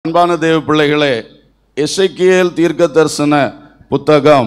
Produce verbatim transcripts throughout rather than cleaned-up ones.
அன்பான தேவ பிள்ளைகளே, எசேக்கியேல் தீர்க்க தரிசன புத்தகம்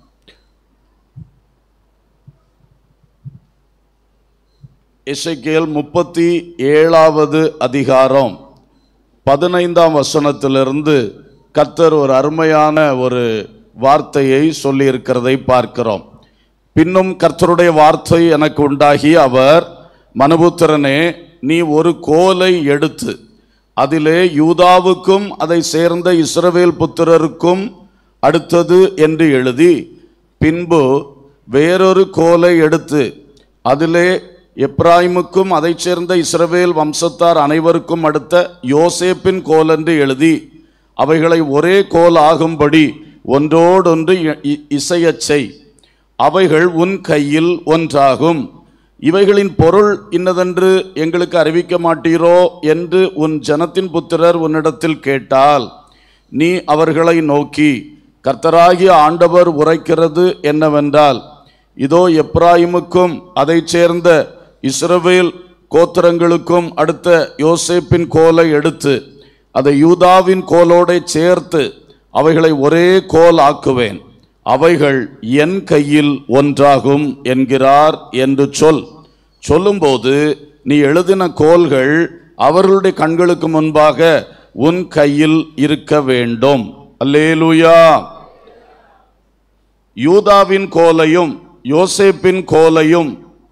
எசேக்கியேல் முப்பத்தி ஏழாவது அதிகாரம் பதினைந்தாம் வசனத்திலிருந்து கர்த்தர் ஒரு அருமையான ஒரு வார்த்தையை சொல்லி இருக்கிறதை பார்க்கிறோம். பின்னும் கர்த்தருடைய வார்த்தை எனக்கு உண்டாகி, அவர் மனுபுத்திரனே, நீ ஒரு கோலை எடுத்து அதிலே யூதாவுக்கும் அதை சேர்ந்த இஸ்ரவேல் புத்திரருக்கும் அடுத்தது என்று எழுதி, பின்பு வேறொரு கோலை எடுத்து அதிலே எப்ராயிமுக்கும் அதை சேர்ந்த இஸ்ரவேல் வம்சத்தார் அனைவருக்கும் அடுத்த யோசேப்பின் கோல் என்று எழுதி, அவைகளை ஒரே கோல் ஆகும்படி ஒன்றோடொன்று இசையச் செய். அவைகள் உன் கையில் ஒன்றாகும். இவைகளின் பொருள் இன்னதென்று எங்களுக்கு அறிவிக்க மாட்டீரோ என்று உன் ஜனத்தின் புத்திரர் உன்னிடத்தில் கேட்டால், நீ அவர்களை நோக்கி, கர்த்தராகிய ஆண்டவர் உரைக்கிறது என்னவென்றால், இதோ எப்ராயிமுக்கும் அதை சேர்ந்த இஸ்ரவேல் கோத்திரங்களுக்கும் அடுத்த யோசேப்பின் கோலை எடுத்து அதை யூதாவின் கோலோடை சேர்த்து அவைகளை ஒரே கோல் ஆக்குவேன். அவைகள் என் கையில் ஒன்றாகும் என்கிறார் என்று சொல். சொல்லும்போது நீ எழுதின கோல்கள் அவர்களுடைய கண்களுக்கு முன்பாக உன் கையில் இருக்க வேண்டும். அல்லேலூயா. யூதாவின் கோலையும் யோசேப்பின் கோலையும்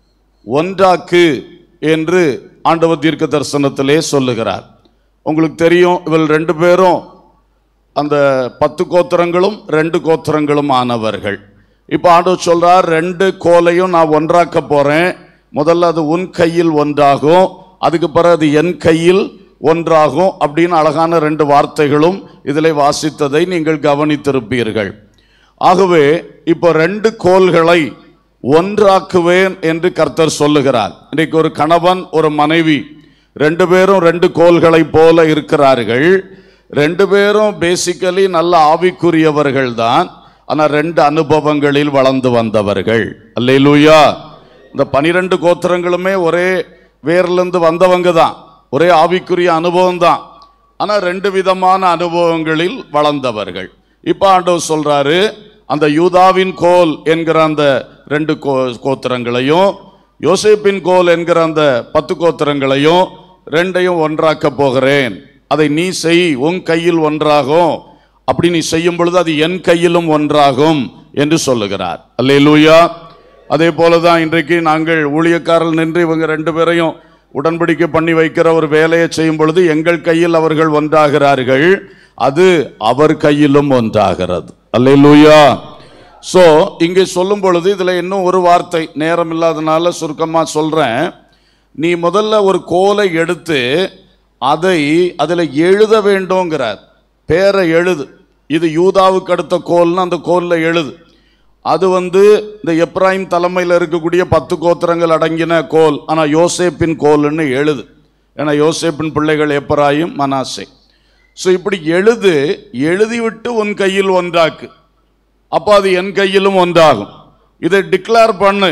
ஒன்றாக்கு என்று ஆண்டவர் தீர்க்க தரிசனத்திலே சொல்லுகிறார். உங்களுக்கு தெரியும், இவள் ரெண்டு பேரும் அந்த பத்து கோத்திரங்களும் ரெண்டு கோத்திரங்களும் ஆனவர்கள். இப்போ ஆண்டவர் சொல்றார், ரெண்டு கோலையும் நான் ஒன்றாக்க போறேன். முதல்ல அது உன் கையில் ஒன்றாகும், அதுக்கு பிறகு அது என் கையில் ஒன்றாகும் அப்படின்னு அழகான ரெண்டு வார்த்தைகளும் இதில் வாசித்ததை நீங்கள் கவனித்திருப்பீர்கள். ஆகவே இப்போ ரெண்டு கோல்களை ஒன்றாக்குவேன் என்று கர்த்தர் சொல்லுகிறார். இன்றைக்கு ஒரு கணவன் ஒரு மனைவி ரெண்டு பேரும் ரெண்டு கோல்களை போல இருக்கிறார்கள். ரெண்டு பேரும் பேசிக்கலி நல்ல ஆவிக்குரியவர்கள் தான், ஆனால் ரெண்டு அனுபவங்களில் வளர்ந்து வந்தவர்கள். அல்லேலூயா. இந்த பனிரெண்டு கோத்திரங்களுமே ஒரே வேர்லேருந்து வந்தவங்க தான், ஒரே ஆவிக்குரிய அனுபவம் தான், ஆனால் ரெண்டு விதமான அனுபவங்களில் வளர்ந்தவர்கள். இப்போ ஆண்டவர் சொல்றாரு, அந்த யூதாவின் கோல் என்கிற அந்த ரெண்டு கோ கோத்திரங்களையும் யோசேப்பின் கோல் என்கிற அந்த பத்து கோத்திரங்களையும் ரெண்டையும் ஒன்றாக்க போகிறேன். அதை நீ செய், உன் கையில் ஒன்றாகும். அப்படி நீ செய்யும் பொழுது அது என் கையிலும் ஒன்றாகும் என்று சொல்லுகிறார். அல்லேலூயா. அதே போலதான் இன்றைக்கு நாங்கள் ஊழியக்காரர்கள் நின்று இவங்க ரெண்டு பேரையும் உடன்படிக்கை பண்ணி வைக்கிற ஒரு வேலையை செய்யும் பொழுது எங்கள் கையில் அவர்கள் ஒன்றாகிறார்கள், அது அவர் கையிலும் ஒன்றாகிறது. அல்லேலூயா. சோ இங்கே சொல்லும் பொழுது இதுல இன்னும் ஒரு வார்த்தை, நேரம் இல்லாதனால சுருக்கமா சொல்றேன். நீ முதல்ல ஒரு கோலை எடுத்து அதை அதில் எழுத வேண்டும்ங்கிறார். பேரை எழுது. இது யூதாவுக்கு அடுத்த கோல்னு அந்த கோலில் எழுது. அது வந்து இந்த எப்ராயிம் தலைமையில் இருக்கக்கூடிய பத்து கோத்திரங்கள் அடங்கின கோல், ஆனால் யோசேப்பின் கோல்னு எழுது. ஏன்னா யோசேப்பின் பிள்ளைகள் எப்ராயிம், மனாசே. ஸோ இப்படி எழுது. எழுதிவிட்டு உன் கையில் ஒன்றாக்கு. அப்போ அது என் கையிலும் ஒன்றாகும். இதை டிக்ளேர் பண்ணு,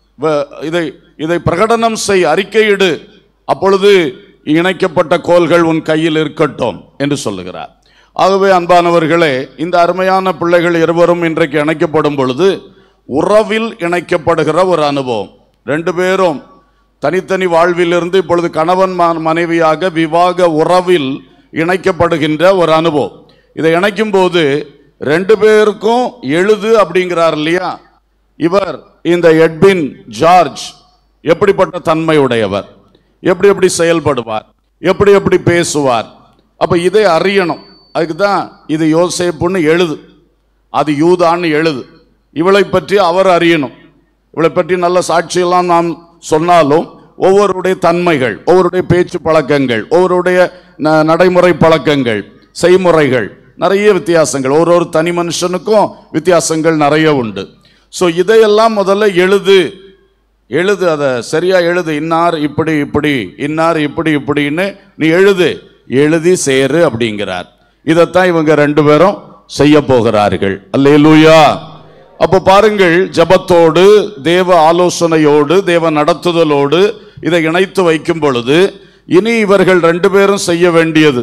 இதை இதை பிரகடனம் செய், அறிக்கையிடு. அப்பொழுது இணைக்கப்பட்ட கோல்கள் உன் கையில் இருக்கட்டும் என்று சொல்லுகிறார். ஆகவே அன்பானவர்களே, இந்த அருமையான பிள்ளைகள் இருவரும் இன்றைக்கு இணைக்கப்படும் பொழுது உறவில் இணைக்கப்படுகிற ஒரு அனுபவம். ரெண்டு பேரும் தனித்தனி வாழ்விலிருந்து இப்பொழுது கணவன் மனைவியாக விவாக உறவில் இணைக்கப்படுகின்ற ஒரு அனுபவம். இதை இணைக்கும் போது ரெண்டு பேருக்கும் எழுது அப்படிங்கிறார் இல்லையா. இவர் இந்த எட்வின் ஜார்ஜ் எப்படிப்பட்ட தன்மை உடையவர், எப்படி எப்படி செயல்படுவார், எப்படி எப்படி பேசுவார், அப்ப இதை அறியணும். அதுக்கு தான் இது யோசேப்புன்னு எழுது, அது யூதான்னு எழுது. இவளை பற்றி அவர் அறியணும். இவளை பற்றி நல்ல சாட்சியெல்லாம் நாம் சொன்னாலும் ஒவ்வொருடைய தன்மைகள், ஒவ்வொருடைய பேச்சு பழக்கங்கள், ஒவ்வொருடைய நடைமுறை பழக்கங்கள், செய்முறைகள், நிறைய வித்தியாசங்கள், ஒரு ஒரு தனி மனுஷனுக்கும் வித்தியாசங்கள் நிறைய உண்டு. ஸோ இதையெல்லாம் முதல்ல எழுது. எழுது, அதை சரியா எழுது. இன்னார் இப்படி இப்படி, இன்னார் இப்படி இப்படின்னு நீ எழுது. எழுதி சேரு அப்படிங்கிறார். இதைத்தான் இவங்க ரெண்டு பேரும் செய்ய போகிறார்கள். அல்லேலூயா. அப்போ பாருங்கள், ஜபத்தோடு தேவ ஆலோசனையோடு தேவ நடத்துதலோடு இதை இணைத்து வைக்கும் பொழுது இனி இவர்கள் ரெண்டு பேரும் செய்ய வேண்டியது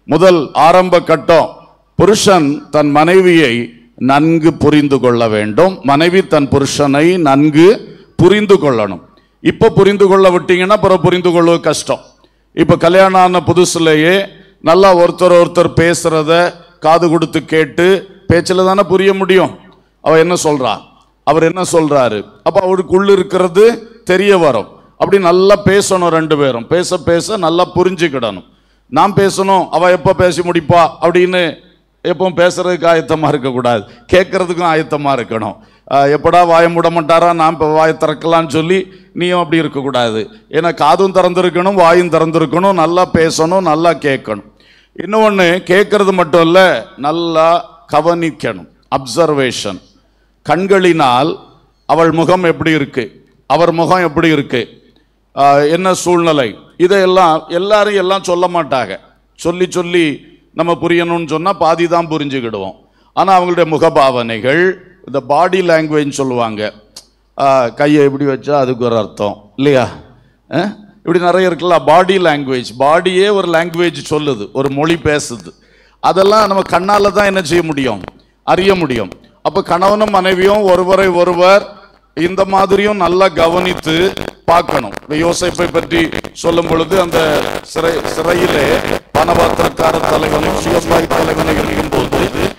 முதல் ஆரம்ப கட்டம், புருஷன் தன் மனைவியை நன்கு புரிந்து கொள்ள வேண்டும், மனைவி தன் புருஷனை நன்கு புரிந்து கொள்ளணும். இப்ப புரிந்து கொள்ள விட்டீங்கன்னா அப்புறம் புரிந்து கொள்வது கஷ்டம். இப்ப கல்யாணம் ஆன புதுசுலேயே நல்லா ஒருத்தர் ஒருத்தர் பேசுறத காது கொடுத்து கேட்டு பேச்சில் தானே புரிய முடியும். அவ என்ன சொல்றா, அவர் என்ன சொல்றாரு, அப்ப அவருக்குள்ள இருக்கிறது தெரிய வரும். அப்படி நல்லா பேசணும், ரெண்டு பேரும் பேச பேச நல்லா புரிஞ்சுக்கிடணும். நான் பேசணும், அவ எப்ப பேசி முடிப்பா அப்படின்னு எப்பவும் பேசுறதுக்கு ஆயத்தமா இருக்கக்கூடாது, கேட்கறதுக்கும் ஆயத்தமா இருக்கணும். எப்படா வாய மூட மாட்டாரா, நான் இப்போ வாயை திறக்கலான்னு சொல்லி நீயும் அப்படி இருக்கக்கூடாது. ஏன்னா காதும் திறந்துருக்கணும், வாயும் திறந்துருக்கணும், நல்லா பேசணும், நல்லா கேட்கணும். இன்னொன்று, கேட்கறது மட்டும் இல்லை, நல்லா கவனிக்கணும், அப்சர்வேஷன். கண்களினால் அவள் முகம் எப்படி இருக்கு, அவர் முகம் எப்படி இருக்கு, என்ன சூழ்நிலை, இதையெல்லாம் எல்லாரும் எல்லாம் சொல்ல மாட்டாங்க. சொல்லி சொல்லி நம்ம புரியணும்னு சொன்னால் பாதி தான் புரிஞ்சுக்கிடுவோம். ஆனால் அவங்களுடைய முகபாவனைகள், இந்த பாடி லாங்குவேஜ் சொல்லுவாங்க, கையை எப்படி வச்சா அதுக்கு ஒரு அர்த்தம் இல்லையா, இப்படி நிறைய இருக்குல்ல பாடி லாங்குவேஜ். பாடியே ஒரு லாங்குவேஜ் சொல்லுது, ஒரு மொழி பேசுது. அதெல்லாம் நம்ம கண்ணால் தான் என்ன செய்ய முடியும், அறிய முடியும். அப்போ கணவனும் மனைவியும் ஒருவரை ஒருவர் இந்த மாதிரியும் நல்லா கவனித்து பார்க்கணும். யோசேப்பை பற்றி சொல்லும் பொழுது அந்த சிறை சிறையிலே பணபாத்திரக்கார தலைவனை சுயம்பாய் தலைவனை இருக்கும் போது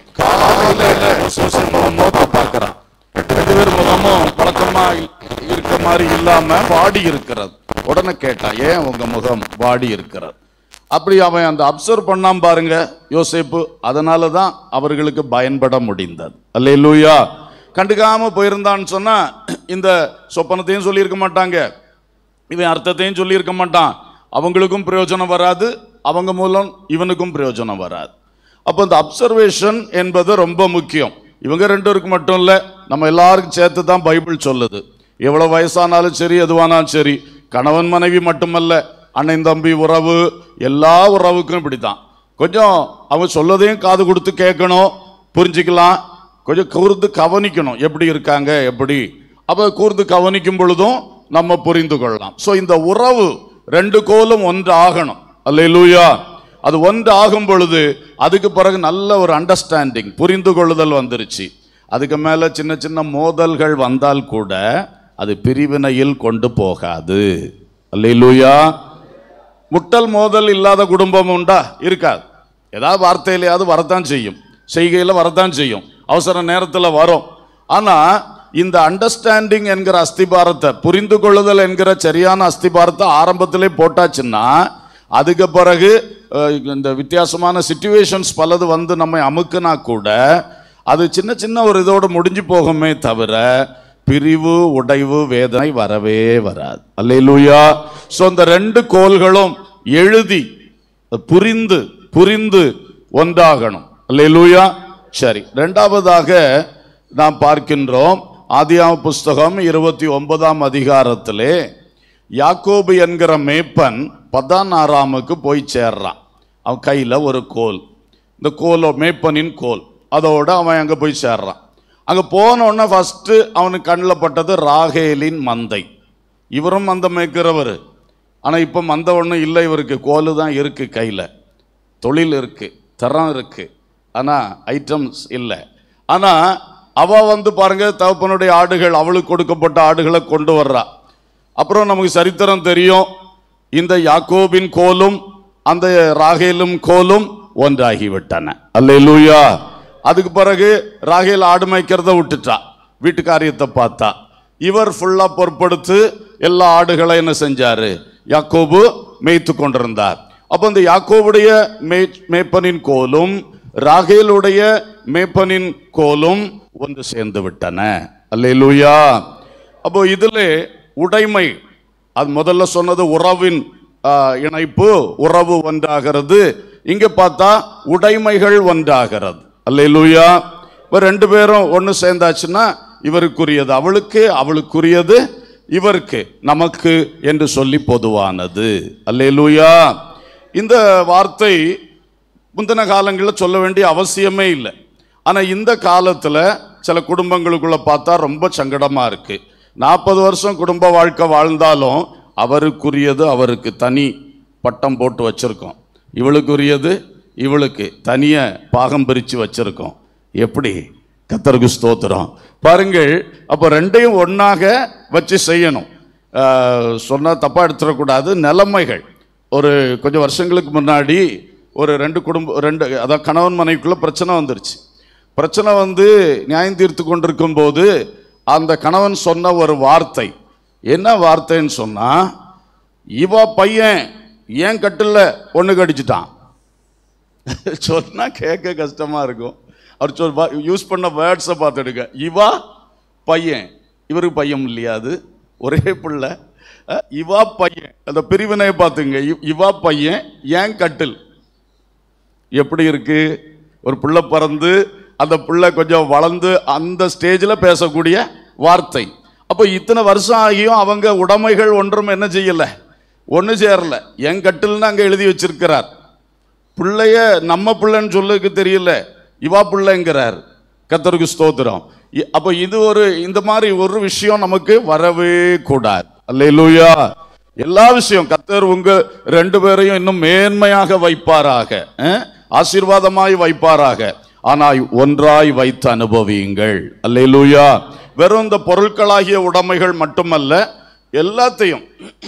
பார்க்கிறான். ரெண்டு பேர் முகமும் பழக்கமா இருக்க மாதிரி இல்லாம வாடி இருக்கிறது. உடனே கேட்டா, ஏன் உங்க முகம் வாடி இருக்கிறது? அப்படி அவன் அந்த அப்சர்வ் பண்ணாம பாருங்க யோசேப்பு. அதனாலதான் அவர்களுக்கு பயன்பட முடிந்தது. அல்லேலூயா. கண்டுக்காம போயிருந்தான்னு சொன்னா இந்த சொப்பனத்தையும் சொல்லியிருக்க மாட்டாங்க, இவன் அர்த்தத்தையும் சொல்லியிருக்க மாட்டான். அவங்களுக்கும் பிரயோஜனம் வராது, அவங்க மூலம் இவனுக்கும் பிரயோஜனம் வராது. அப்போ இந்த அப்சர்வேஷன் என்பது ரொம்ப முக்கியம். இவங்க ரெண்டு பேருக்கு மட்டும் இல்லை, நம்ம எல்லாருக்கும் சேர்த்து தான் பைபிள் சொல்லுது. எவ்வளோ வயசானாலும் சரி, எதுவானாலும் சரி, கணவன் மனைவி மட்டுமல்ல, அண்ணன் தம்பி உறவு, எல்லா உறவுக்கும் இப்படி தான். கொஞ்சம் அவங்க சொல்லதையும் காது கொடுத்து கேட்கணும், புரிஞ்சுக்கலாம். கொஞ்சம் கூர்ந்து கவனிக்கணும், எப்படி இருக்காங்க எப்படி. அப்போ கூர்ந்து கவனிக்கும் பொழுதும் நம்ம புரிந்து கொள்ளலாம். ஸோ இந்த உறவு ரெண்டு கோலும் ஒன்று ஆகணும். அல்லேலூயா. அது ஒன்று ஆகும் பொழுது அதுக்கு பிறகு நல்ல ஒரு அண்டர்ஸ்டாண்டிங், புரிந்து கொள்ளுதல் வந்துருச்சு. அதுக்கு மேலே சின்ன சின்ன மோதல்கள் வந்தால் கூட அது பிரிவினையில் கொண்டு போகாது. அல்லேலூயா. முட்டல் மோதல் இல்லாத குடும்பம் உண்டா? இருக்காது. ஏதாவது வார்த்தையிலையாவது வரத்தான் செய்யும், செய்கையில் வரத்தான் செய்யும், அவசர நேரத்தில் வரும். ஆனால் இந்த அண்டர்ஸ்டாண்டிங் என்கிற அஸ்திபாரத்தை, புரிந்து கொள்ளுதல் என்கிற சரியான அஸ்திபாரத்தை ஆரம்பத்திலே போட்டாச்சுன்னா அதுக்கு பிறகு இந்த வித்தியாசமான சிச்சுவேஷன்ஸ் பலது வந்து நம்மை அமுக்குனா கூட அது சின்ன சின்ன ஒரு இதோடு முடிஞ்சு போகுமே தவிர பிரிவு உடைவு வேதனை வரவே வராது. அல்லேலூயா. ஸோ இந்த ரெண்டு கோள்களும் எழுதி புரிந்து புரிந்து ஒன்றாகணும். அல்லேலூயா. சரி, ரெண்டாவதாக நாம் பார்க்கின்றோம் ஆதியாகம புஸ்தகம் இருபத்தி ஒன்பதாம் அதிகாரத்திலே யாக்கோபு என்கிற மேய்ப்பன் பதான் ஆராமுக்கு போய் சேர்றான். அவன் கையில் ஒரு கோல், இந்த கோலோ மேய்ப்பனின் கோல், அதோட அவன் அங்கே போய் சேர்றான். அங்கே போனோடனே ஃபஸ்ட்டு அவனுக்கு கண்ணில் பட்டது ராகேலின் மந்தை. இவரும் மந்தை மேய்க்கிறவர், ஆனால் இப்போ மந்தை ஒன்றும் இல்லை, இவருக்கு கோல் தான் இருக்குது, கையில் தொழில் இருக்குது, தரம் இருக்குது, ஆனால் ஐட்டம்ஸ் இல்லை. ஆனால் அவள் வந்து பாருங்க, தகப்பனுடைய ஆடுகள், அவளுக்கு கொடுக்கப்பட்ட ஆடுகளை கொண்டு வர்றா. அப்புறம் நமக்கு சரித்திரம் தெரியும், இந்த யாக்கோபின் கோலும் அந்த ராகேலும் கோலும் ஒன்றாகிவிட்டன. அல்லேலூயா. அதுக்கு பிறகு ராகேல் ஆடு மேய்க்கிறத விட்டுட்டா, வீட்டு காரியத்தை பார்த்தா. இவர் ஃபுல்லா பொறுப்படுத்து எல்லா ஆடுகளை என்ன செஞ்சாரு, யாக்கோபு மேய்த்து கொண்டிருந்தார். அப்போ இந்த யாக்கோபுடைய மே மேய்ப்பனின் கோலும் ராகேலுடைய மேய்ப்பனின் கோலும் ஒன்று சேர்ந்து விட்டன. அல்லேலூயா. அப்போ இதுல உடைமை, அது முதல்ல சொன்னது உறவின் இணைப்பு, உறவு ஒன்றாகிறது. இங்க பார்த்தா உடைமைகள் ஒன்றாகிறது. அல்லேலூயா. இப்போ ரெண்டு பேரும் ஒன்று சேர்ந்தாச்சுன்னா இவருக்குரியது அவளுக்கு, அவளுக்குரியது இவருக்கு, நமக்கு என்று சொல்லி பொதுவானது. அல்லேலூயா. இந்த வார்த்தை முந்தின காலங்களில் சொல்ல வேண்டிய அவசியமே இல்லை. ஆனால் இந்த காலத்தில் சில குடும்பங்களுக்குள்ள பார்த்தா ரொம்ப சங்கடமாக இருக்கு. நாற்பது வருஷம் குடும்ப வாழ்க்கை வாழ்ந்தாலும் அவருக்குரியது அவருக்கு தனி பட்டம் போட்டு வச்சிருக்கோம், இவளுக்குரியது இவளுக்கு தனிய பாகம் பிரித்து வச்சிருக்கோம். எப்படி? கர்த்தருக்கு ஸ்தோத்திரம். பாருங்கள், அப்போ ரெண்டையும் ஒன்றாக வச்சு செய்யணும். சொன்னால் தப்பாக எடுத்துடக்கூடாது. நிலைமைகள் ஒரு கொஞ்சம் வருஷங்களுக்கு முன்னாடி ஒரு ரெண்டு குடும்பம் ரெண்டு அதாவது கணவன் மனைவிக்குள்ளே பிரச்சனை வந்துருச்சு. பிரச்சனை வந்து நியாயம் தீர்த்து கொண்டிருக்கும் போது அந்த கணவன் சொன்ன ஒரு வார்த்தை, என்ன வார்த்தைன்னு சொன்னால், இவ பையன் ஏன் கட்டில் ஒன்று கடிச்சிட்டான். சொன்னால் கேட்க கஷ்டமாக இருக்கும். அவர் சொல் யூஸ் பண்ண வேர்ட்ஸை பார்த்துடுங்க. இவா பையன், இவருக்கு பையன் இல்லையா, அது ஒரே பிள்ளை. இவா பையன், அந்த பிரிவினையை பார்த்துங்க. இவா பையன் ஏன் கட்டில். எப்படி இருக்கு? ஒரு பிள்ளை பிறந்து அந்த பிள்ளை கொஞ்சம் வளர்ந்து அந்த ஸ்டேஜில் பேசக்கூடிய வார்த்தை. அப்போ இத்தனை வருஷம் ஆகியும் அவங்க உடைமைகள் ஒன்றும் என்ன செய்யலை, ஒன்று சேரல. என் கட்டில்னு அங்கே எழுதி வச்சிருக்கிறார். பிள்ளைய நம்ம பிள்ளைன்னு சொல்லுக்கு தெரியல, இவா பிள்ளைங்கிறார். கர்த்தருக்கு ஸ்தோத்திரம். அப்போ இது ஒரு இந்த மாதிரி ஒரு விஷயம் நமக்கு வரவே கூடாது. அல்லேலூயா. எல்லா விஷயம் கர்த்தர் உங்க ரெண்டு பேரையும் இன்னும் மேன்மையாக வைப்பாராக, ஆசீர்வாதமாய் வைப்பாராக. ஆனால் ஒன்றாய் வைத்து அனுபவியுங்கள். அல்லேலூயா. வெறும் இந்த பொருட்களாகிய உடைமைகள் மட்டுமல்ல, எல்லாத்தையும்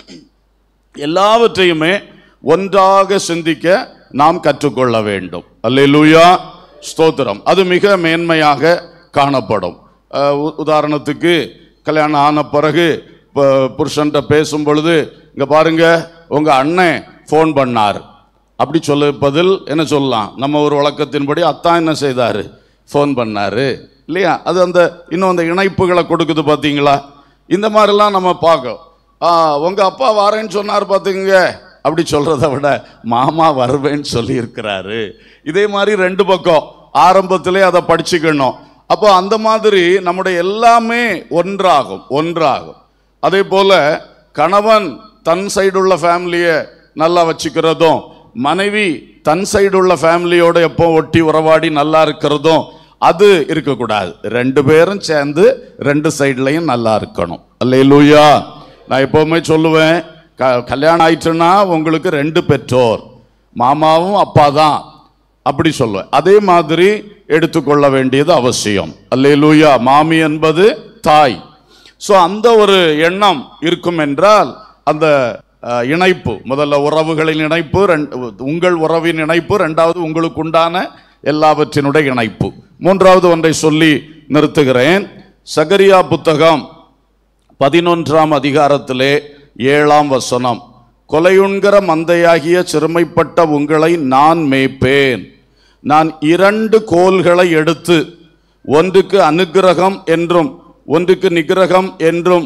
எல்லாவற்றையுமே ஒன்றாக சிந்திக்க நாம் கற்றுக்கொள்ள வேண்டும். அல்லேலூயா, ஸ்தோத்திரம். அது மிக மேன்மையாக காணப்படும். உதாரணத்துக்கு, கல்யாணம் ஆன பிறகு புருஷன்கிட்ட பேசும் பொழுது, இங்கே பாருங்க உங்கள் அண்ணன் ஃபோன் பண்ணார் அப்படி சொல்ல பதில் என்ன சொல்லலாம்? நம்ம ஒரு வழக்கத்தின்படி அத்தான் என்ன செய்தார், ஃபோன் பண்ணார் இல்லையா? அது அந்த இன்னும் அந்த இணைப்புகளை கொடுக்குது பார்த்தீங்களா? இந்த மாதிரிலாம் நம்ம பார்க்கோம். உங்கள் அப்பா வரேன்னு சொன்னார் பார்த்துங்க அப்படி சொல்கிறத விட மாமா வருவேன்னு சொல்லி இருக்கிறாரு. இதே மாதிரி ரெண்டு பக்கம் ஆரம்பத்திலே அதை படிச்சுக்கணும். அப்போ அந்த மாதிரி நம்முடைய எல்லாமே ஒன்றாகும் ஒன்றாகும். அதே போல் கணவன் தன் சைடு உள்ள ஃபேமிலியை நல்லா வச்சுக்கிறதும், மனைவி தன் சைடு உள்ள ஃபேமிலியோட எப்போ ஒட்டி உறவாடி நல்லா இருக்கிறதும் அது இருக்கக்கூடாது. ரெண்டு பேரும் சேர்ந்து ரெண்டு சைட்லையும் நல்லா இருக்கணும். அல்லேலூயா. நான் எப்போவுமே சொல்லுவேன், க கல்யாணம் ஆயிடுச்சுன்னா உங்களுக்கு ரெண்டு பெற்றோர், மாமாவும் அப்பா தான் அப்படி சொல்லுவேன். அதே மாதிரி எடுத்துக்கொள்ள வேண்டியது அவசியம். அல்லேலூயா. மாமி என்பது தாய். ஸோ அந்த ஒரு எண்ணம் இருக்கும் என்றால் அந்த இணைப்பு, முதல்ல உறவுகளின் இணைப்பு, உங்கள் உறவின் இணைப்பு, ரெண்டாவது உங்களுக்கு உண்டான எல்லாவற்றினுடைய இணைப்பு. மூன்றாவது ஒன்றை சொல்லி நிறுத்துகிறேன். சகரியா புத்தகம் பதினொன்றாம் அதிகாரத்திலே ஏழாம் வசனம், கொலையுண்கிற மந்தையாகிய சிறுமைப்பட்ட உங்களை நான் மேய்ப்பேன். நான் இரண்டு கோல்களை எடுத்து ஒன்றுக்கு அனுக்கிரகம் என்றும் ஒன்றுக்கு நிகிரகம் என்றும்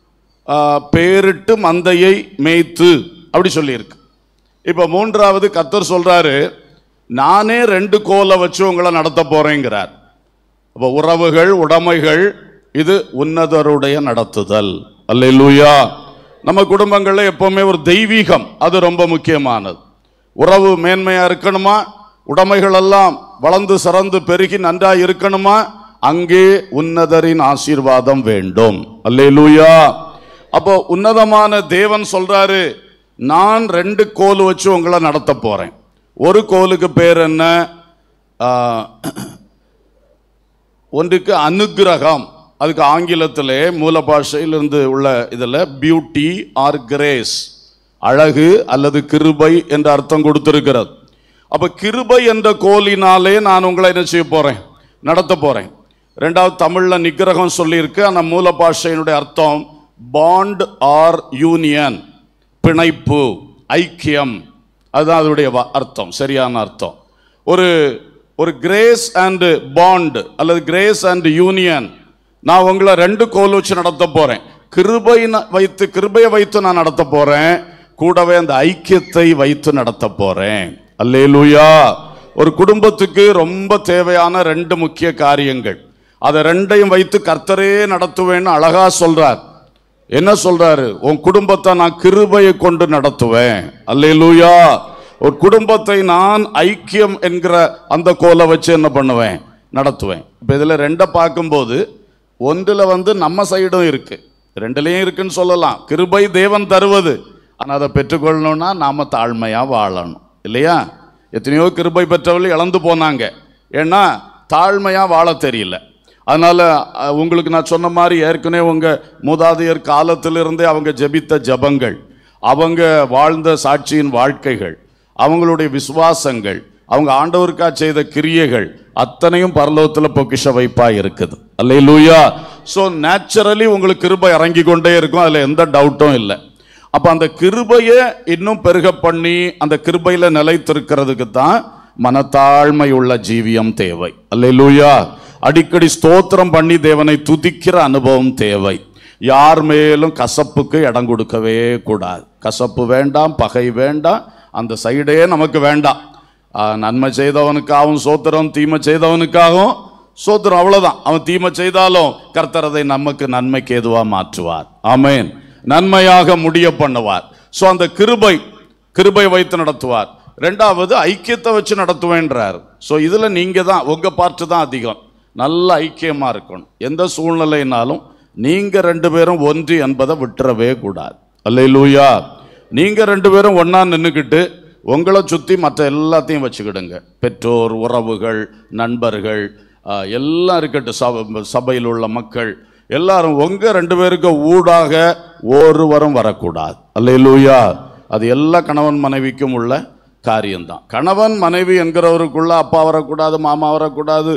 பேரிட்டு மந்தையை மேய்த்து அப்படி சொல்லியிருக்கு. இப்போ மூன்றாவது கர்த்தர் சொல்றாரு, நானே ரெண்டு கோலை வச்சு உங்களை நடத்த போறேங்கிறார். அப்போ உறவுகள் உடைமைகள் இது உன்னதருடைய நடத்துதல். அல்லேலூயா. நம்ம குடும்பங்களில் எப்பவுமே ஒரு தெய்வீகம், அது ரொம்ப முக்கியமானது. உறவு மேன்மையா இருக்கணுமா, உடைமைகள் எல்லாம் வளர்ந்து சிறந்து பெருகி நன்றாக இருக்கணுமா, அங்கே உன்னதரின் ஆசீர்வாதம் வேண்டும். அல்லேலூயா. அப்போ உன்னதமான தேவன் சொல்றாரு, நான் ரெண்டு கோல் வச்சு உங்களை நடத்த போறேன். ஒரு கோலுக்கு பேர் என்ன? ஒன்றுக்கு அனுக்கிரகம். அதுக்கு ஆங்கிலத்திலே மூல பாஷையிலிருந்து உள்ள இதில் பியூட்டி ஆர் கிரேஸ், அழகு அல்லது கிருபை என்ற அர்த்தம் கொடுத்திருக்கிறது. அப்போ கிருபை என்ற கோலினாலே நான் உங்களை என்ன செய்ய போறேன், நடத்த போறேன். ரெண்டாவது தமிழில் நிக்கிரகம் சொல்லியிருக்கு. ஆனால் மூல பாஷையினுடைய அர்த்தம் பாண்ட் ஆர் யூனியன், பிணைப்பு, ஐக்கியம். அதுதான் அதனுடைய அர்த்தம், சரியான அர்த்தம். ஒரு ஒரு கிரேஸ் அண்ட் பாண்ட் அல்லது கிரேஸ் அண்ட் யூனியன். நான் உங்களை ரெண்டு கோல் வச்சு நடத்த போறேன். கிருபை வைத்து கிருபையை வைத்து நான் நடத்த போறேன், கூடவே அந்த ஐக்கியத்தை வைத்து நடத்த போறேன். அல்லேலூயா. ஒரு குடும்பத்துக்கு ரொம்ப தேவையான ரெண்டு முக்கிய காரியங்கள், அதை ரெண்டையும் வைத்து கர்த்தரே நடத்துவேன்னு அழகா சொல்றார். என்ன சொல்றாரு? உன் குடும்பத்தை நான் கிருபையை கொண்டு நடத்துவேன். அல்லேலூயா. ஒரு குடும்பத்தை நான் ஐக்கியம் என்கிற அந்த கோலை வச்சு என்ன பண்ணுவேன், நடத்துவேன். இப்போ இதில் ரெண்டை பார்க்கும்போது ஒன்றில் வந்து நம்ம சைடும் இருக்கு, ரெண்டுலேயும் இருக்குன்னு சொல்லலாம். கிருபை தேவன் தருவது, ஆனால் அதை பெற்றுக்கொள்ளணும்னா நாம தாழ்மையாக வாழணும் இல்லையா? எத்தனையோ கிருபை பெற்றவர்கள் இழந்து போனாங்க. ஏன்னா தாழ்மையாக வாழ தெரியல. அதனால் உங்களுக்கு நான் சொன்ன மாதிரி ஏற்கனவே உங்கள் மூதாதையர் காலத்திலிருந்தே அவங்க ஜெபித்த ஜபங்கள், அவங்க வாழ்ந்த சாட்சியின் வாழ்க்கைகள், அவங்களுடைய விசுவாசங்கள், அவங்க ஆண்டவருக்கா செய்த கிரியைகள் அத்தனையும் பரலோகத்தில் பொக்கிஷ வைப்பா இருக்குது. அல்லேலூயா. ஸோ நேச்சுரலி உங்களுக்கு கிருபை இறங்கி கொண்டே இருக்கும், அதில் எந்த டவுட்டும் இல்லை. அப்போ அந்த கிருபையை இன்னும் பெருக பண்ணி அந்த கிருபையில் நிலைத்திருக்கிறதுக்கு தான் மனத்தாழ்மை உள்ள ஜீவியம் தேவை. அல்லேலூயா. அடிக்கடி ஸ்தோத்திரம் பண்ணி தேவனை துதிக்கிற அனுபவம் தேவை. யார் மேலும் கசப்புக்கு இடம் கொடுக்கவே கூடாது. கசப்பு வேண்டாம், பகை வேண்டாம், அந்த சைடே நமக்கு வேண்டாம். நன்மை செய்தவனுக்காகவும் சோத்திரம், தீமை செய்தவனுக்காகவும் சோத்திரம். அவ்வளவுதான். அவன் தீமை செய்தாலும் கர்த்தர் அதை நமக்கு நன்மைக்கு ஏதுவா மாற்றுவார். ஆமென். நன்மையாக முடிய பண்ணுவார். ஸோ அந்த கிருபை கிருபை வைத்து நடத்துவார். ரெண்டாவது ஐக்கியத்தை வச்சு நடத்துவேன்றார். ஸோ இதில் நீங்கள் தான் உங்கள் பார்ட்டு தான் அதிகம். நல்ல ஐக்கியமாக இருக்கணும். எந்த சூழ்நிலைனாலும் நீங்கள் ரெண்டு பேரும் ஒன்று என்பதை விட்டுறவே கூடாது. அல்லேலூயா. நீங்கள் ரெண்டு பேரும் ஒன்றா நின்றுக்கிட்டு உங்களை சுற்றி மற்ற எல்லாத்தையும் வச்சுக்கிடுங்க. பெற்றோர், உறவுகள், நண்பர்கள் எல்லாம் இருக்கட்டும், சப சபையில் உள்ள மக்கள் எல்லாரும் உங்கள் ரெண்டு பேருக்கு ஊடாக ஒருவரும் வரக்கூடாது. அல்லேலூயா. அது எல்லா கணவன் மனைவிக்கும் உள்ள காரியம்தான். கணவன் மனைவி என்கிறவருக்குள்ள அப்பா வரக்கூடாது, மாமா வரக்கூடாது,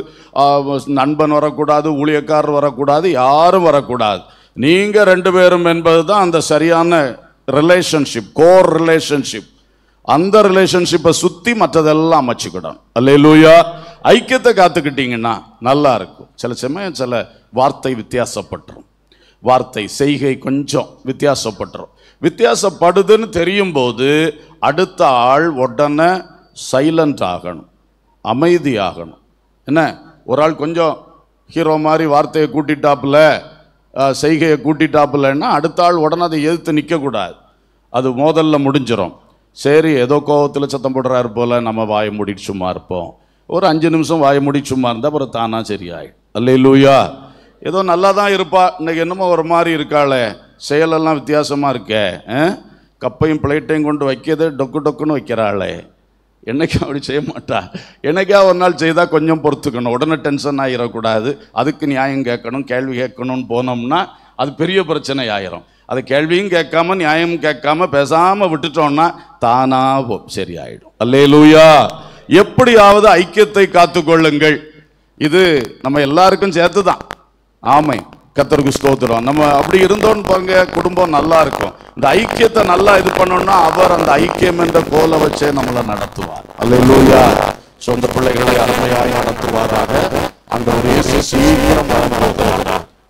நண்பன் வரக்கூடாது, ஊழியக்காரர் வரக்கூடாது, யாரும் வரக்கூடாது. நீங்கள் ரெண்டு பேரும் என்பது தான் அந்த சரியான ரிலேஷன்ஷிப், கோர் ரிலேஷன்ஷிப். அந்த ரிலேஷன்ஷிப்பை சுற்றி மற்றதெல்லாம் அமைச்சுக்கிடணும். அல்லேலூயா. ஐக்கியத்தை காத்துக்கிட்டீங்கன்னா நல்லா இருக்கும். சில சமயம் சில வார்த்தை வித்தியாசப்பட்டுரும், வார்த்தை செய்கை கொஞ்சம் வித்தியாசப்பட்டுரும். வித்தியாசப்படுதுன்னு தெரியும் போது அடுத்த ஆள் உடனே சைலண்ட் ஆகணும், அமைதியாகணும். என்ன, ஒரு ஆள் கொஞ்சம் ஹீரோ மாதிரி வார்த்தையை கூட்டிட்டாப்புல, செய்கையை கூட்டிட்டாப்புலன்னா அடுத்த ஆள் உடனே அதை எதிர்த்து நிற்கக்கூடாது. அது மோதலில் முடிஞ்சிடும். சரி, ஏதோ கோபத்தில் சத்தம் போடுறாரு போல் நம்ம வாயை மூடிட்டு சும்மா இருப்போம். ஒரு அஞ்சு நிமிஷம் வாயை மூடிட்டு சும்மா இருந்தால் அப்புறம் தானா சரியாயிடும். அல்லேலூயா. ஏதோ நல்லா தான் இருப்பா, இன்னைக்கு என்னமோ ஒரு மாதிரி இருக்காளே, செயலெல்லாம் வித்தியாசமாக இருக்கே, கப்பையும் பிளேட்டையும் கொண்டு வைக்கிறது டொக்கு டொக்குன்னு வைக்கிறாளே, என்னைக்கும் அப்படி செய்ய மாட்டா. என்னைக்கா ஒரு நாள் செய்தால் கொஞ்சம் பொறுத்துக்கணும். உடனே டென்ஷன் ஆகிடக்கூடாது. அதுக்கு நியாயம் கேட்கணும், கேள்வி கேட்கணும்னு போனோம்னா அது பெரிய பிரச்சனை ஆயிரும். அது கேள்வியும் கேட்காம நியாயமும் கேட்காம பேசாமல் விட்டுட்டோம்னா தானா சரி ஆயிடும். அல்லேலூயா. எப்படியாவது ஐக்கியத்தை காத்துக்கொள்ளுங்கள். இது நம்ம எல்லாருக்கும் சேர்த்து தான். ஆமை. கர்த்தருக்கு ஸ்தோத்திரம். நம்ம அப்படி இருந்தோன்னு பாருங்க, குடும்பம் நல்லா இருக்கும். இந்த ஐக்கியத்தை நல்லா இது பண்ணோம்னா அவர் அந்த ஐக்கியம் என்ற கோலை வச்சே நம்மளை நடத்துவார். அல்லேலூயா. சொந்த பிள்ளைகளை அருமையாய் நடத்துவாராக. அந்த ஒரு இயேசு சீக்கிரம் வரப்போகிறார்.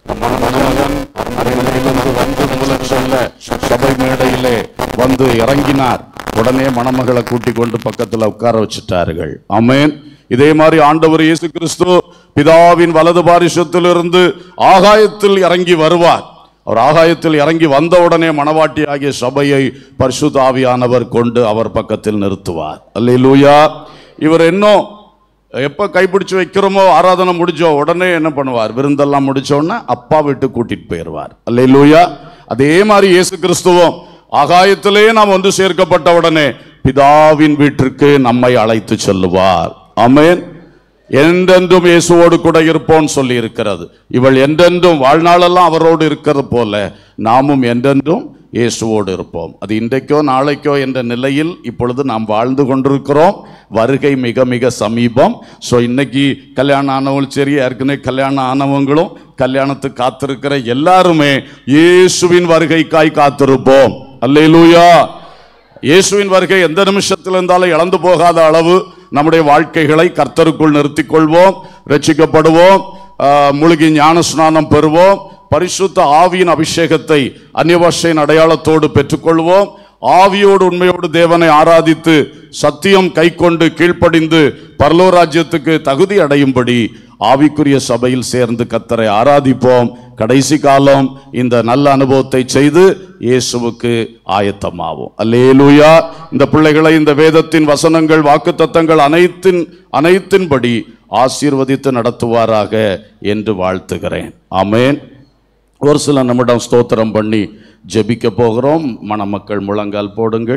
மணமகன் அறையிலிருந்து வந்து மூலம் சொல்ல சபை மேடையிலே வந்து இறங்கினார். உடனே மணமகளை கூட்டிக் கொண்டு பக்கத்தில் உட்கார வச்சுட்டார்கள். ஆமென். இதே மாதிரி ஆண்டவர் இயேசு கிறிஸ்து பிதாவின் வலது பாரிசத்திலிருந்து ஆகாயத்தில் இறங்கி வருவார். அவர் ஆகாயத்தில் இறங்கி வந்தவுடனே மணவாட்டி ஆகிய சபையை பரிசுத்த ஆவியானவர் கொண்டு அவர் பக்கத்தில் நிறுத்துவார். அல்லேலூயா. இவர் இன்னும் எப்போ கைப்பிடிச்சு வைக்கிறோமோ, ஆராதனை முடிச்சோ உடனே என்ன பண்ணுவார், விருந்தெல்லாம் முடிச்சோன்னா அப்பா விட்டு கூட்டிட்டு போயிடுவார். அல்லேலூயா. அதே மாதிரி இயேசு கிறிஸ்துவும் ஆகாயத்திலே நாம் வந்து சேர்க்கப்பட்ட உடனே பிதாவின் வீட்டிற்கு நம்மை அழைத்து செல்லுவார். ஆமென். என்றென்றும் இயேசுவோடு கூட இருப்போம் சொல்லி இருக்கிறது. இவள் என்றென்றும் வாழ்நாளெல்லாம் அவரோடு இருக்கிறது போல நாமும் என்றென்றும் இயேசுவோடு இருப்போம். அது இன்றைக்கோ நாளைக்கோ என்ற நிலையில் இப்பொழுது நாம் வாழ்ந்து கொண்டிருக்கிறோம். வருகை மிக மிக சமீபம். ஸோ இன்னைக்கு கல்யாணம் ஆனவங்களும் சரி, ஏற்கனவே கல்யாணம் ஆனவங்களும் கல்யாணத்துக்கு காத்திருக்கிற எல்லாருமே இயேசுவின் வருகைக்காய் காத்திருப்போம். அல்லேலூயா. இயேசுவின் வருகை எந்த நிமிஷத்தில் இருந்தாலும் இழந்து போகாத அளவு நம்முடைய வாழ்க்கைகளை கர்த்தருக்குள் நிறுத்திக் கொள்வோம், ரட்சிக்கப்படுவோம், முழுகி ஞான ஸ்நானம் பெறுவோம், பரிசுத்த ஆவியின் அபிஷேகத்தை அந்நிய பாஷையின் அடையாளத்தோடு பெற்றுக்கொள்வோம். ஆவியோடு உண்மையோடு தேவனை ஆராதித்து சத்தியம் கை கொண்டு கீழ்ப்படிந்து பரலோக ராஜ்யத்துக்கு தகுதி அடையும்படி ஆவிக்குரிய சபையில் சேர்ந்து கர்த்தரை ஆராதிப்போம். கடைசி காலம் இந்த நல்ல அனுபவத்தை செய்து இயேசுவுக்கு ஆயத்தமாவோம். அல்லேலூயா. இந்த பிள்ளைகளை இந்த வேதத்தின் வசனங்கள், வாக்குத்தத்தங்கள் அனைத்தின் அனைத்தின்படி ஆசீர்வதித்து நடத்துவாராக என்று வாழ்த்துகிறேன். ஆமென். ஒரு சில நிமிடம் ஸ்தோத்திரம் பண்ணி ஜெபிக்க போகிறோம். மணமக்கள் முழங்கால் போடுங்கள்.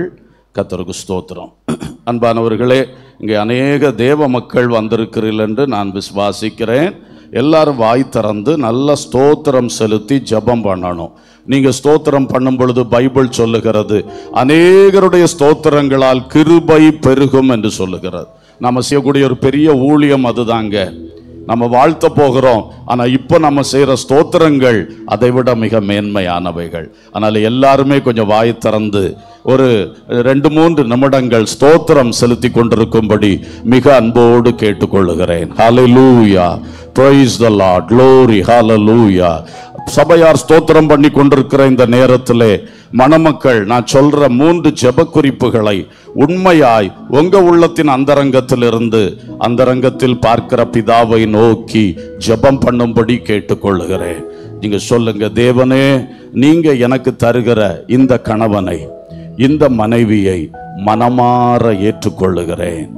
கர்த்தருக்கு ஸ்தோத்திரம். அன்பானவர்களே, இங்கே அநேக தேவ மக்கள் வந்திருக்கிறீர்கள் என்று நான் விசுவாசிக்கிறேன். எல்லாரும் வாய் திறந்து நல்ல ஸ்தோத்திரம் செலுத்தி ஜெபம் பண்ணணும். நீங்கள் ஸ்தோத்திரம் பண்ணும் பொழுது பைபிள் சொல்லுகிறது, அநேகருடைய ஸ்தோத்திரங்களால் கிருபை பெருகும் என்று சொல்லுகிறது. நம்ம செய்யக்கூடிய ஒரு பெரிய ஊழியம் அதுதாங்க. நம்ம வாழ்த்த போகிறோம், ஆனால் இப்போ நம்ம செய்கிற ஸ்தோத்திரங்கள் அதை விட மிக மேன்மையானவைகள். அதனால் எல்லாருமே கொஞ்சம் வாய் திறந்து ஒரு ரெண்டு மூன்று நிமிடங்கள் ஸ்தோத்திரம் செலுத்தி கொண்டிருக்கும்படி மிக அன்போடு கேட்டுக்கொள்ளுகிறேன். ஹல்லேலூயா, praise the Lord, glory, hallelujah. சபையார் ஸ்தோத்திரம் பண்ணி கொண்டிருக்கிற இந்த நேரத்திலே மணமக்கள் நான் சொல்ற மூன்று ஜெப குறிப்புகளை உண்மையாய் உங்க உள்ளத்தின் அந்தரங்கத்திலிருந்து அந்தரங்கத்தில் பார்க்கிற பிதாவை நோக்கி ஜெபம் பண்ணும்படி கேட்டுக்கொள்ளுகிறேன். நீங்க சொல்லுங்க, தேவனே, நீங்க எனக்கு தருகிற இந்த கணவனை, இந்த மனைவியை மனமாற ஏற்றுக்கொள்ளுகிறேன்.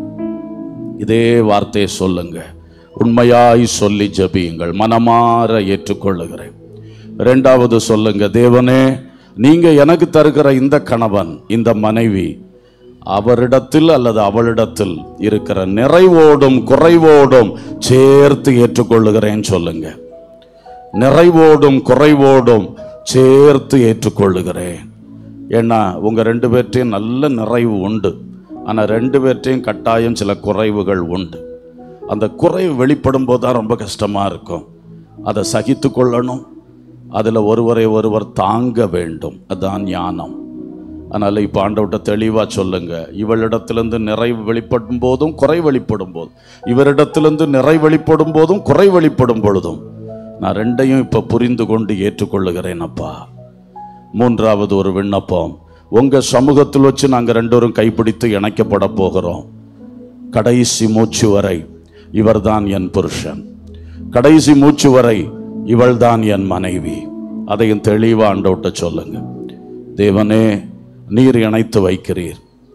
இதே வார்த்தையை சொல்லுங்க, உண்மையாய் சொல்லி ஜெபியுங்கள். மனமாற ஏற்றுக்கொள்ளுகிறேன். இரண்டாவது சொல்லுங்க, தேவனே, நீங்க எனக்கு தருகிற இந்த கணவன், இந்த மனைவி, அவரிடத்தில் அல்லது அவளிடத்தில் இருக்கிற நிறைவோடும் குறைவோடும் சேர்த்து ஏற்றுக்கொள்ளுகிறேன் சொல்லுங்க. நிறைவோடும் குறைவோடும் சேர்த்து ஏற்றுக்கொள்ளுகிறேன். ஏன்னா உங்க ரெண்டு பேர்ட்டையும் நல்ல நிறைவு உண்டு, ஆனால் ரெண்டு பேர்ட்டையும் கட்டாயம் சில குறைவுகள் உண்டு. அந்த குறைவு வெளிப்படும் போது தான் ரொம்ப கஷ்டமா இருக்கும். அதை சகித்து கொள்ளணும். அதில் ஒருவரை ஒருவர் தாங்க வேண்டும். அதுதான் ஞானம். அதனால் இப்போ ஆண்டவர்கிட்ட தெளிவாக சொல்லுங்க, இவளிடத்திலிருந்து நிறைவு வெளிப்படும் போதும் குறை வெளிப்படும் போதும், இவரிடத்திலிருந்து நிறை வெளிப்படும் போதும் குறை வெளிப்படும் பொழுதும் நான் ரெண்டையும் இப்போ புரிந்து கொண்டு ஏற்றுக்கொள்ளுகிறேன் அப்பா. மூன்றாவது ஒரு விண்ணப்பம், உங்கள் சமூகத்தில் வச்சு நாங்கள் ரெண்டோரும் கைப்பிடித்து இணைக்கப்பட போகிறோம். கடைசி மூச்சு வரை இவர்தான் என் புருஷன், கடைசி மூச்சு வரை இவள்தான் என் மனைவி. அதையும் தெளிவா ஆண்டவர்கிட்ட சொல்லுங்க. தேவனே, நீர் இணைத்து வைக்கிறீர்.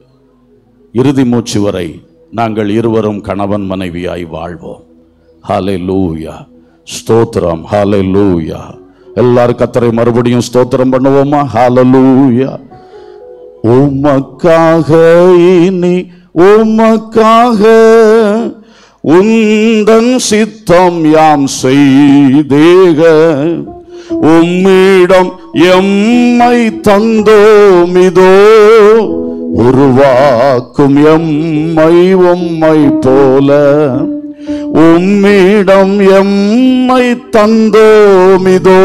இறுதி மூச்சு வரை நாங்கள் இருவரும் கணவன் மனைவியாய் வாழ்வோம். ஹல்லேலூயா, ஸ்தோத்திரம், ஹல்லேலூயா. எல்லாரும் கர்த்தரை மறுபடியும் ஸ்தோத்திரம் பண்ணுவோமா? ஹல்லேலூயா. உமக்காக இனி உமக்காக உந்தன் சித்தம் யாம் செய்தேக, உம்மிடம் எம்மை தந்தோமிதோ, உருவாக்கும் எம்மை உம்மை போல, உம்மிடம் எம்மை தந்தோமிதோ,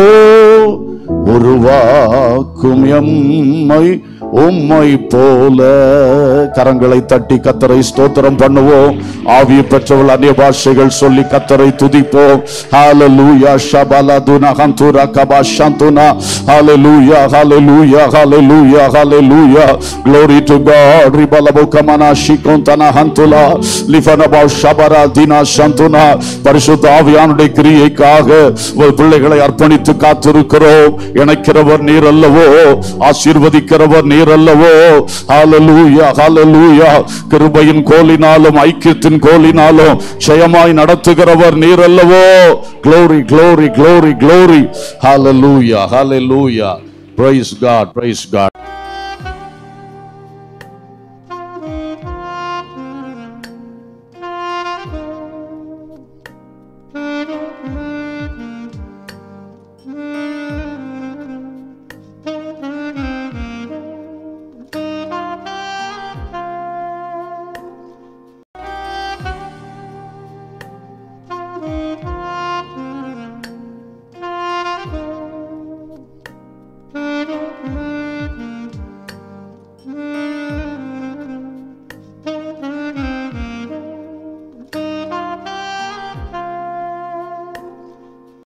உருவாக்கும் எம்மை உம்மை போல. கரங்களை தட்டி கர்த்தரை ஸ்தோத்திரம் பண்ணுவோம். ஆவி பெற்றவள் அந்நிய பாஷைகள் சொல்லி கர்த்தரை துதிப்போம். ஹல்லேலூயா, ஷபலதுனா ஹந்துரா கபாஷந்துனா. ஹல்லேலூயா, ஹல்லேலூயா, ஹல்லேலூயா, ஹல்லேலூயா. Glory to God. ரிபலபு கமனா ஷிகோந்தனா ஹந்துலா லிஃபனபா ஷபரா தினா ஷந்துனா. பரிசுத்த ஆவியானுடைய கிரியைக்காக உங்கள் பிள்ளைகளை அர்ப்பணித்து காத்திருக்கிறோம். இணைக்கிறவர் நீர் அல்லவோ, ஆசீர்வதிக்கிறவர் நீர் அல்லவோ. ஹல்லேலூயா, ஹல்லேலூயா. கிருபையின் கோலினாலும் ஐக்கியத்தின் கோலினாலும் ஜெயமாய் நடத்துகிறவர் நீர் அல்லவோ. Glory, glory, glory, glory. Hallelujah, hallelujah. Praise God, praise God.